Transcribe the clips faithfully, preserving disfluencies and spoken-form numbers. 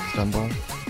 Stumble.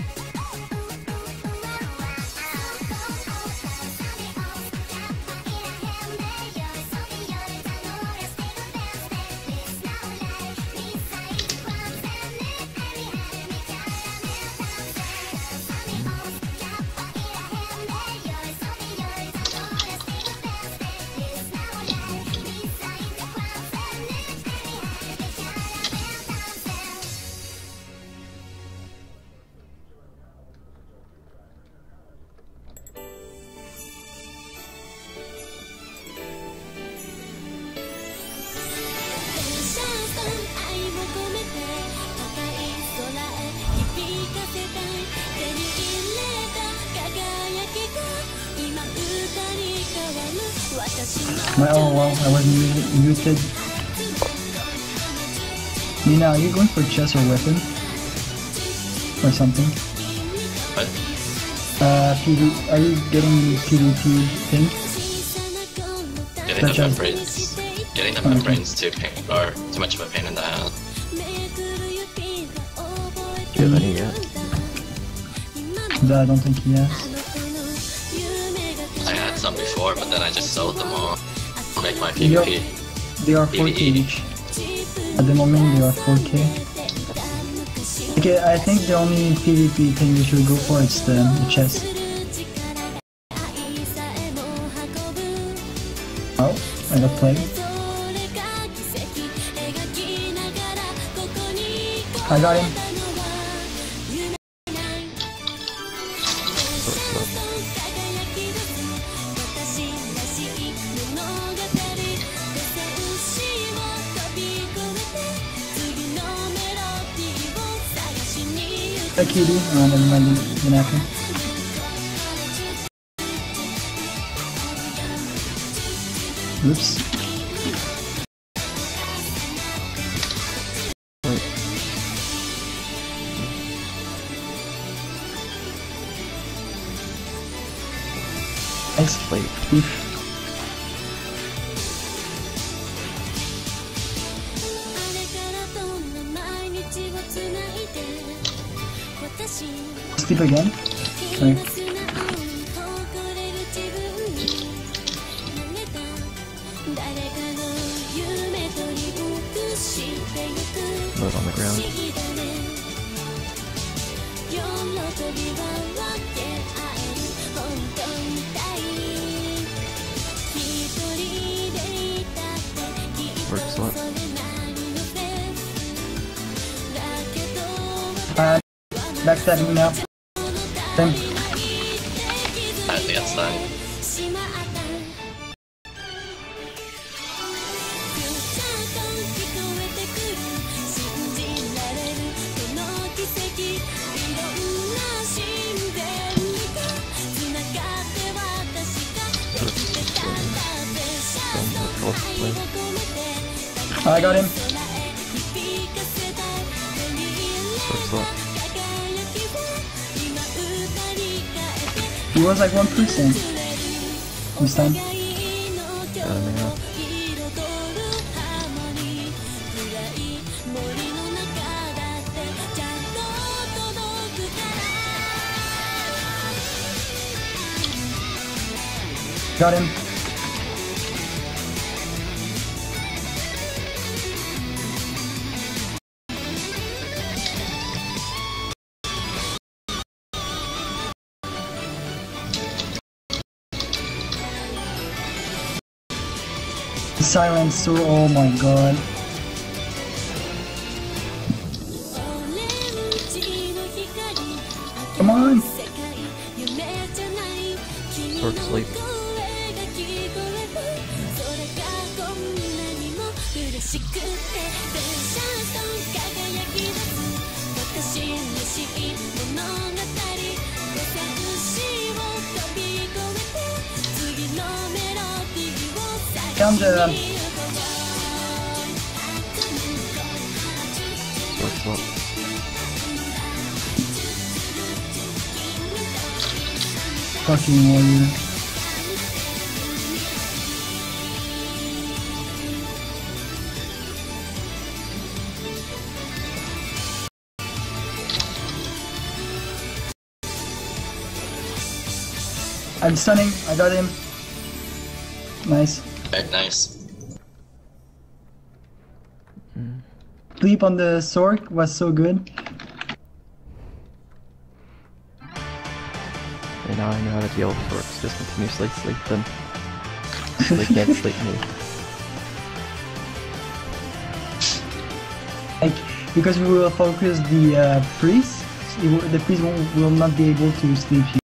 My, oh wow, I was mu- muted. Nina, are you going for chess or weapon? Or something? What? Uh, P V, are you getting PvP thing? Getting the Such as- membranes. Getting the Okay. membranes too pain or too much of a pain in the ass. Do you have any yet? No, I don't think he has. I had some before, but then I just sold them all to make my Yup. PvP. They are four K each. At the moment, they are four K. Okay, I think the only PvP thing you should go for is the, the chest. Oh, I got plagued. I got him. Sword slope. A kitty. Oh, never mind. Didn't didn't happen. Oops. Wait. Nice. Wait. Oof. Sleep again? Sorry. Move on the ground. Work slot. Uh, backstabbing now. Then, I think that's done. I got him. Sword slot. He was like one percent this time. Got him now. Got him. Silencer, oh my god. Come on! Sword sleep. Down the Sword slot. fucking warrior. I'm stunning. I got him. Nice. Okay, nice. Sleep on the Sork was so good. And now I know how to deal with orcs. Just continuously sleep them. So they can't sleep me. Like, because we will focus the uh, priest, it will- the priest will, will not be able to sleep you.